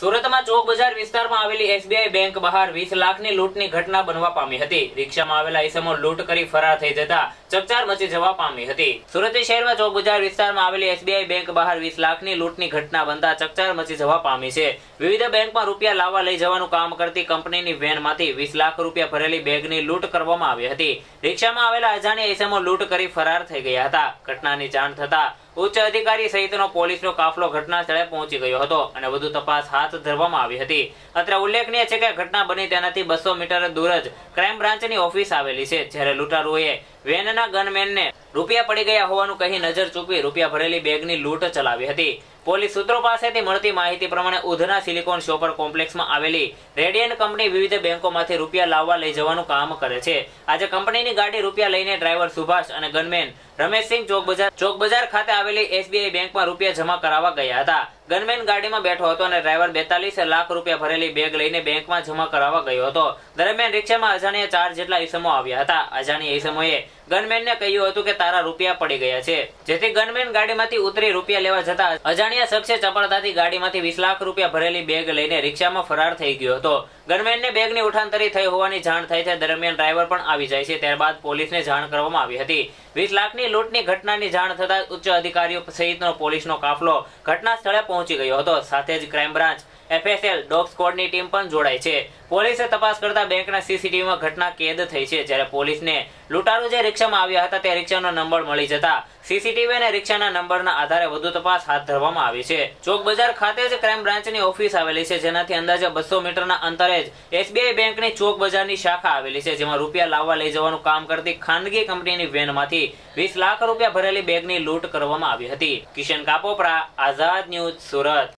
સુરતમાં ચોક બજાર વિસ્તારમાં આવેલી એસબીઆઈ બેંક બહાર 20 લાખની લૂંટની ઘટના બનવા પામી હતી। રિક્ષામાં આવેલા ઈસમો લૂંટ કરી ફરાર થઈ જતા ચકચાર મચી જવા પામી હતી। સુરત શહેરમાં ચોક બજાર વિસ્તારમાં આવેલી એસબીઆઈ બેંક બહાર 20 લાખની લૂંટની ઘટના બનતા ચકચાર મચી જવા પામી છે। વિવિધ બેંકમાં રૂપિયા લાવવા લઈ જવાનું કામ કરતી કંપનીની વેનમાંથી 20 લાખ રૂપિયા ભરેલી બેગની લૂંટ કરવામાં આવી હતી। રિક્ષામાં આવેલા અજાણ્યા ઈસમો લૂંટ કરી ફરાર થઈ ગયા હતા। ઘટનાની જાણ થતા ઉચ્ચ અધિકારી સહિતનો પોલીસનો કાફલો ઘટના સ્થળે પહોંચી ગયો હતો અને વધુ તપાસ હાથ ધરવામાં આવી હતી। અત્રે ઉલ્લેખનીય છે કે ઘટના બની તેનાથી 200 મીટર દૂર જ ક્રાઇમ બ્રાન્ચની ઓફિસ આવેલી છે, જ્યારે લૂંટારુઓએ વેનના ગનમેનને રૂપિયા પડી ગયા હોવાનું કહી નજર ચૂકવી રૂપિયા ભરેલી બેગની લૂંટ ચલાવી હતી। પોલીસ સૂત્રો પાસેથી મળતી માહિતી પ્રમાણે ઉધના સિલિકોન શોપર કોમ્પ્લેક્સમાં આવેલી રેડિયન્ટ કંપની વિવિધ બેંકોમાંથી રૂપિયા લાવવા લઈ જવાનું કામ કરે છે। આજે કંપનીની ગાડી રૂપિયા લઈને ડ્રાઈવર સુભાષ અને ગનમેન રમેશસિંહ ચોક બજાર ખાતે આવેલી એસબીઆઈ બેંકમાં રૂપિયા જમા કરાવવા ગયા હતા। ગનમેન ગાડીમાં બેઠો હતો અને ડ્રાઈવર 42 લાખ રૂપિયા ભરેલી બેગ લઈને બેંકમાં જમા કરાવવા ગયો હતો। દરમિયાન રિક્ષામાં અજાણ્યા 4 જેટલા ઈસમો આવ્યા હતા। અજાણ્યા ઈસમોએ ગનમેનને કહ્યું હતું કે તારા રૂપિયા પડી ગયા છે, જેથી ગનમેન ગાડીમાંથી ઉતરી રૂપિયા લેવા જતા અજાણ્યા શખ્સે ચપળતાથી ગાડીમાંથી 20 લાખ રૂપિયા ભરેલી બેગ લઈને રિક્ષામાં ફરાર થઈ ગયો હતો। ગનમેનને બેગની ઉઠાંતરી થઈ હોવાની જાણ થઈ છે। દરમિયાન ડ્રાઈવર પણ આવી જાય છે, ત્યારબાદ પોલીસને જાણ કરવામાં આવી હતી। 20 લાખની લૂંટની ઘટનાની જાણ થતા ઉચ્ચ અધિકારીઓ સહિતનો પોલીસનો કાફલો ઘટના સ્થળે પહોંચી ગયો હતો। સાથે જ ક્રાઇમ બ્રાન્ચ, FSL, ડોગ સ્ક્વોડની ટીમ પણ જોડાઈ છે। પોલીસે તપાસ કરતા બેંકના સીસીટીવીમાં ઘટના કેદ થઈ છે, જ્યારે પોલીસને લૂંટારૂ જે રિક્ષામાં આવ્યા હતા તે રિક્ષાનો નંબર મળી જતા સીસીટીવી અને રિક્ષાના નંબરના આધારે વધુ તપાસ હાથ ધરવામાં આવી છે। ચોક બજાર ખાતે જ ક્રાઇમ બ્રાન્ચની ઓફિસ આવેલી છે, જેનાથી અંદાજે 200 મીટરના અંતરે જ એસબીઆઈ બેંકની ચોક બજારની શાખા આવેલી છે, જેમાં રૂપિયા લાવવા લઈ જવાનું કામ કરતી ખાનગી કંપનીની વેનમાંથી 20 લાખ રૂપિયા ભરેલી બેગની લૂંટ કરવામાં આવી હતી। કિશન કાપોપરા, આઝાદ ન્યૂઝ, સુરત।